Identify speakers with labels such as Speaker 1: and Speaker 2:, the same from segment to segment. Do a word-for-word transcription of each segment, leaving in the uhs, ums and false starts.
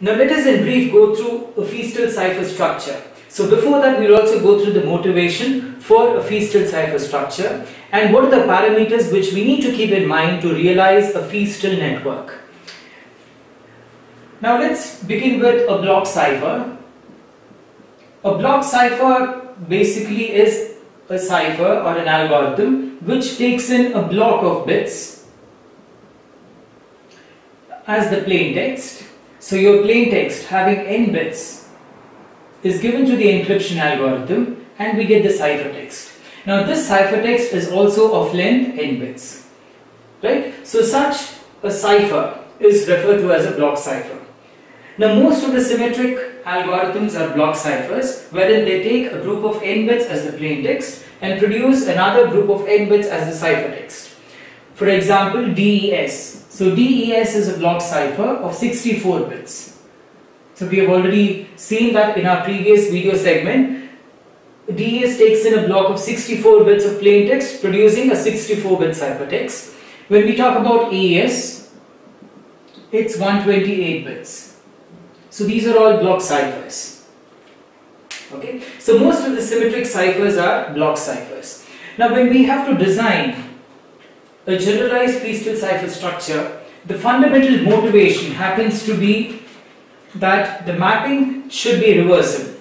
Speaker 1: Now let us in brief go through a Feastel cipher structure. So before that, we will also go through the motivation for a Feastel cipher structure and what are the parameters which we need to keep in mind to realize a Feastel network. Now let's begin with a block cipher. A block cipher basically is a cipher or an algorithm which takes in a block of bits as the plain text. So your plain text having n bits is given to the encryption algorithm and we get the ciphertext. Now this ciphertext is also of length n bits, right? So such a cipher is referred to as a block cipher. Now most of the symmetric algorithms are block ciphers wherein they take a group of n bits as the plain text and produce another group of n bits as the ciphertext. For example, D E S. So D E S is a block cipher of sixty-four bits. So we have already seen that in our previous video segment. D E S takes in a block of sixty-four bits of plain text producing a sixty-four bit ciphertext. When we talk about A E S, it's one hundred twenty-eight bits. So these are all block ciphers. Okay, so most of the symmetric ciphers are block ciphers. Now when we have to design a generalized Feastel cipher structure, the fundamental motivation happens to be that the mapping should be reversible.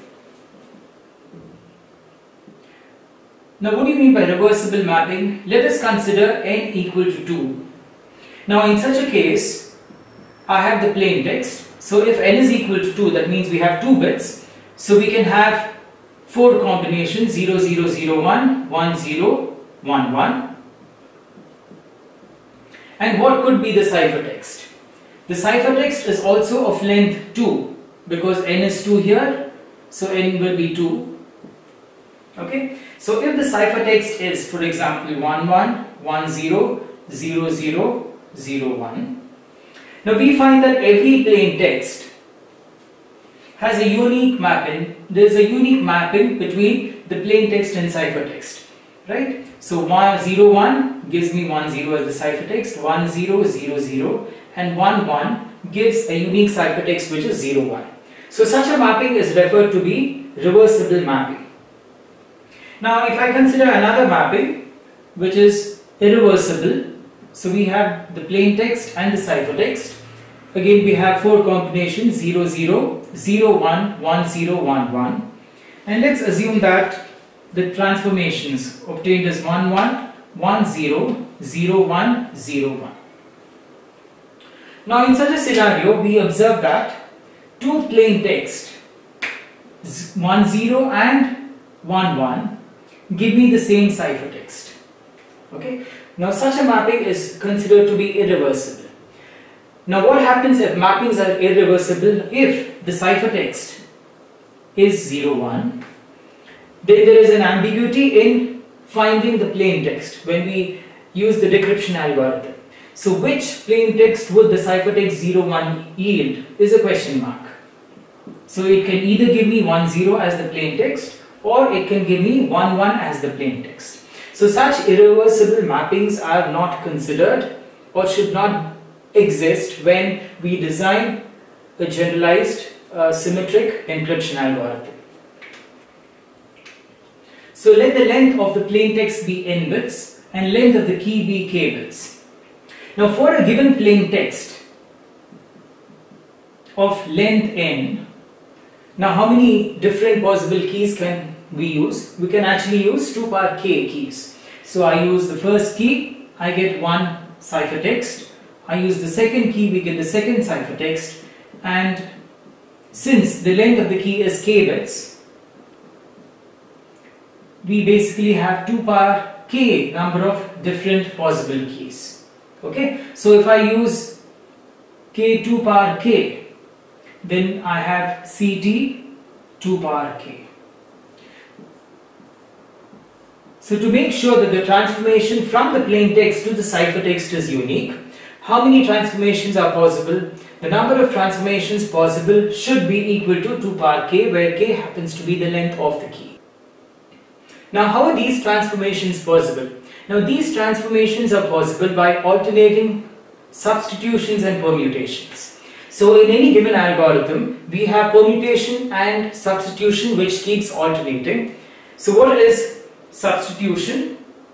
Speaker 1: Now what do you mean by reversible mapping? Let us consider n equal to two. Now in such a case, I have the plain text. So if n is equal to two, that means we have two bits. So we can have four combinations zero zero zero one, one zero, one one. And what could be the ciphertext? The ciphertext is also of length two because n is two here, so n will be two. Okay, so if the ciphertext is, for example, one one, one zero, zero zero, zero one, now we find that every plain text has a unique mapping. There is a unique mapping between the plain text and ciphertext, right? So one zero one gives me one zero as the ciphertext, one zero zero zero, and one one gives a unique ciphertext which is zero one. So such a mapping is referred to be reversible mapping. Now if I consider another mapping which is irreversible, so we have the plain text and the ciphertext. Again we have four combinations zero zero, zero one, one zero, one one, and let's assume that the transformations obtained is one one, one zero, zero one, zero one. Now in such a scenario we observe that two plain text one zero and one one give me the same ciphertext. Okay. Now such a mapping is considered to be irreversible. Now what happens if mappings are irreversible? If the ciphertext is zero one, then there is an ambiguity in finding the plain text when we use the decryption algorithm. So which plain text would the ciphertext zero one yield is a question mark. So it can either give me one zero as the plain text or it can give me one one as the plain text. So such irreversible mappings are not considered or should not exist when we design a generalized uh, symmetric encryption algorithm. So let the length of the plain text be n bits and length of the key be k bits. Now for a given plain text of length n, now how many different possible keys can we use? We can actually use two power k keys. So I use the first key, I get one ciphertext. I use the second key, we get the second ciphertext. And since the length of the key is k bits, we basically have two power k number of different possible keys. Okay, so if I use k two power k, then I have ct two power k. So to make sure that the transformation from the plain text to the ciphertext is unique, how many transformations are possible? The number of transformations possible should be equal to two power k, where k happens to be the length of the key. Now how are these transformations possible? Now these transformations are possible by alternating substitutions and permutations. So in any given algorithm, we have permutation and substitution which keeps alternating. So what is substitution?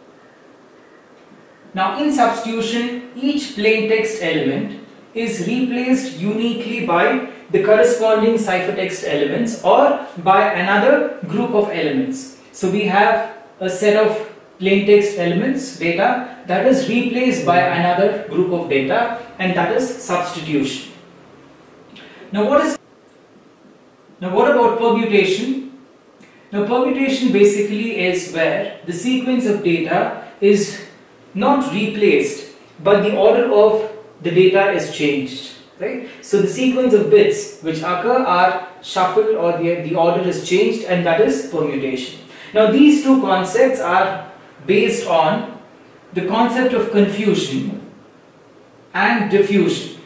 Speaker 1: Now in substitution, each plain text element is replaced uniquely by the corresponding ciphertext elements or by another group of elements. So we have a set of plain text elements, data, that is replaced by another group of data, and that is substitution. Now what is now what about permutation? Now permutation basically is where the sequence of data is not replaced, but the order of the data is changed, right? So the sequence of bits which occur are shuffled, or the, the order is changed, and that is permutation. Now these two concepts are based on the concept of confusion and diffusion,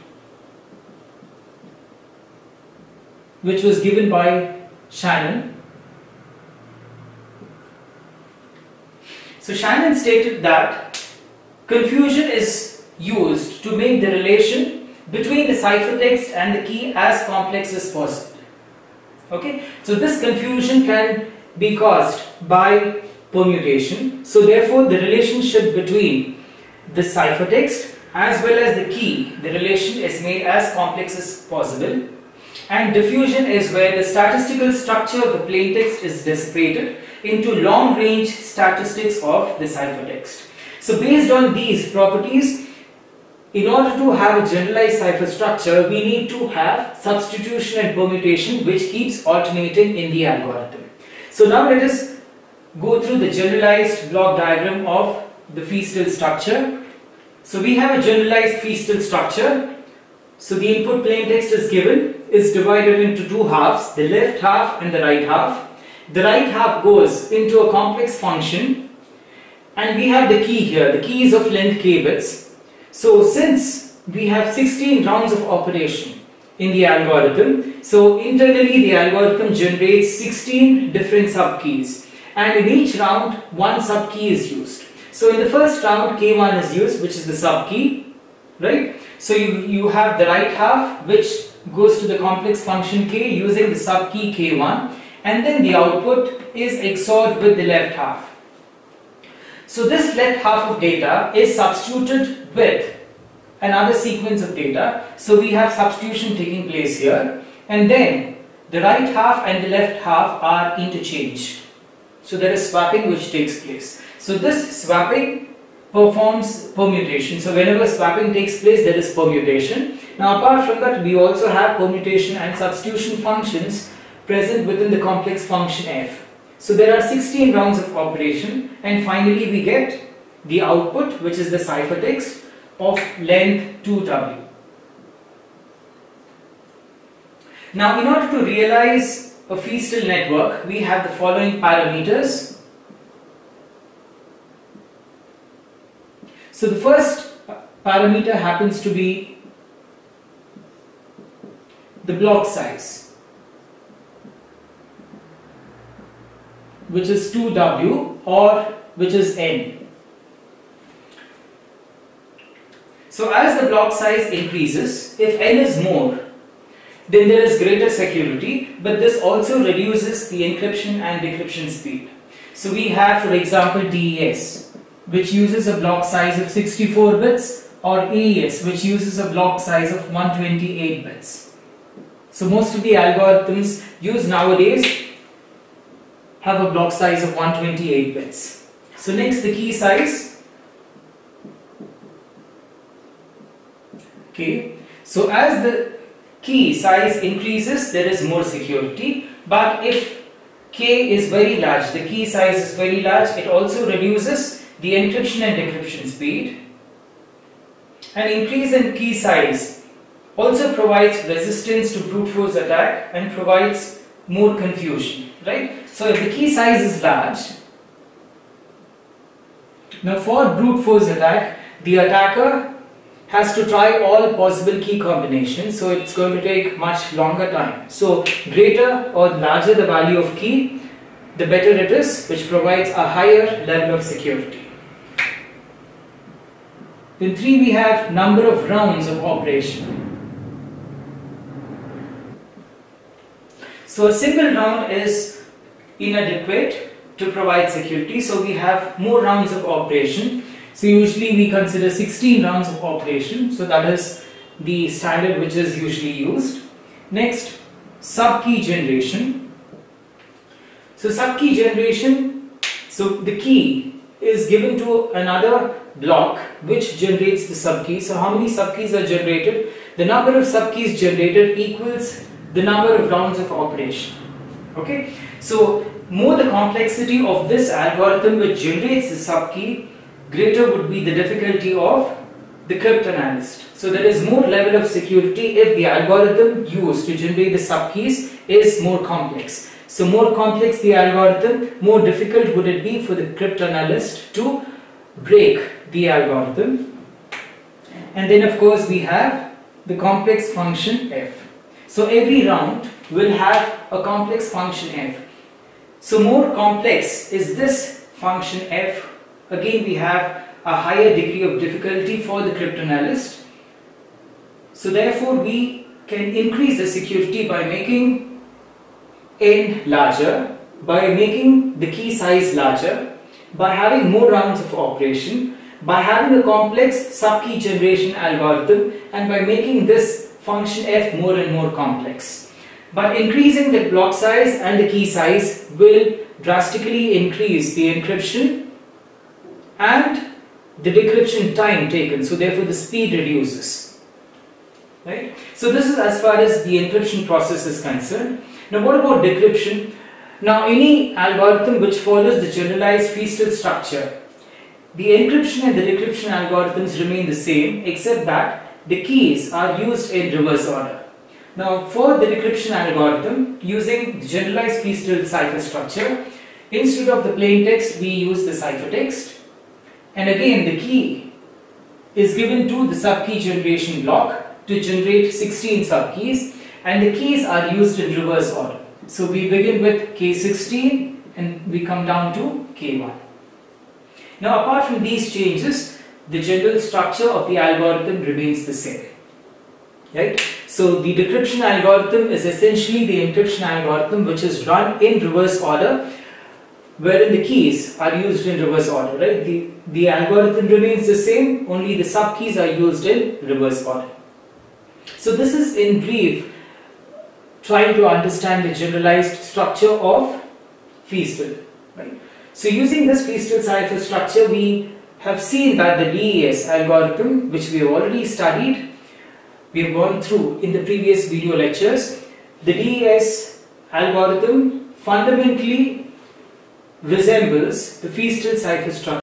Speaker 1: which was given by Shannon. So Shannon stated that confusion is used to make the relation between the ciphertext and the key as complex as possible. Okay, so this confusion can be caused by permutation. So therefore the relationship between the ciphertext as well as the key, the relation is made as complex as possible. And diffusion is where the statistical structure of the plain text is dissipated into long range statistics of the ciphertext. So based on these properties, in order to have a generalized cipher structure, we need to have substitution and permutation which keeps alternating in the algorithm. So now let us go through the generalized block diagram of the Feastel structure. So we have a generalized Feastel structure. So the input plain text is given, is divided into two halves, the left half and the right half. The right half goes into a complex function, and we have the key here. The key is of length k bits. So since we have sixteen rounds of operation in the algorithm, so internally the algorithm generates sixteen different subkeys, and in each round one subkey is used. So in the first round k one is used, which is the subkey, right? So you, you have the right half which goes to the complex function k using the subkey k one, and then the output is X O R'd with the left half. So this left half of data is substituted with another sequence of data. So we have substitution taking place here, and then the right half and the left half are interchanged. So there is swapping which takes place. So this swapping performs permutation. So whenever swapping takes place, there is permutation. Now apart from that, we also have permutation and substitution functions present within the complex function f. So there are sixteen rounds of operation, and finally we get the output, which is the ciphertext of length two W. Now in order to realize a Feastel network, we have the following parameters. So the first parameter happens to be the block size, which is two W, or which is n. So as the block size increases, if n is more, then there is greater security, but this also reduces the encryption and decryption speed. So we have, for example, D E S, which uses a block size of sixty-four bits, or A E S, which uses a block size of one hundred twenty-eight bits. So most of the algorithms used nowadays have a block size of one hundred twenty-eight bits. So next, the key size. Okay, so as the key size increases, there is more security, but if k is very large, the key size is very large, it also reduces the encryption and decryption speed. An increase in key size also provides resistance to brute force attack and provides more confusion, right? So if the key size is large, now for brute force attack, the attacker has to try all possible key combinations, so it's going to take much longer time. So greater or larger the value of key, the better it is, which provides a higher level of security. In three, we have number of rounds of operation. So a single round is inadequate to provide security, so we have more rounds of operation. So usually we consider sixteen rounds of operation, so that is the standard which is usually used. Next, sub-key generation. So sub-key generation, so the key is given to another block which generates the sub-key. So how many sub-keys are generated? The number of sub-keys generated equals the number of rounds of operation. Okay, so more the complexity of this algorithm which generates the sub-key, greater would be the difficulty of the cryptanalyst. So there is more level of security if the algorithm used to generate the sub-keys is more complex. So more complex the algorithm, more difficult would it be for the cryptanalyst to break the algorithm. And then of course we have the complex function f. So every round will have a complex function f. So more complex is this function f, again we have a higher degree of difficulty for the cryptanalyst. So therefore we can increase the security by making n larger, by making the key size larger, by having more rounds of operation, by having a complex sub-key generation algorithm, and by making this function f more and more complex. By increasing the block size and the key size will drastically increase the encryption and the decryption time taken, so therefore the speed reduces. Right? So this is as far as the encryption process is concerned. Now what about decryption? Now any algorithm which follows the generalized Feastel structure, the encryption and the decryption algorithms remain the same, except that the keys are used in reverse order. Now for the decryption algorithm, using the generalized Feastel cipher structure, instead of the plain text we use the ciphertext, and again the key is given to the sub-key generation block to generate sixteen sub-keys, and the keys are used in reverse order. So we begin with K sixteen and we come down to K one. Now apart from these changes, the general structure of the algorithm remains the same. Right? So the decryption algorithm is essentially the encryption algorithm which is run in reverse order, wherein the keys are used in reverse order. Right? The, the algorithm remains the same, only the sub-keys are used in reverse order. So this is in brief trying to understand the generalized structure of Feastel. Right? So using this Feastel cipher structure, we have seen that the D E S algorithm, which we have already studied, we have gone through in the previous video lectures, the D E S algorithm fundamentally resembles the Feastel cipher structure.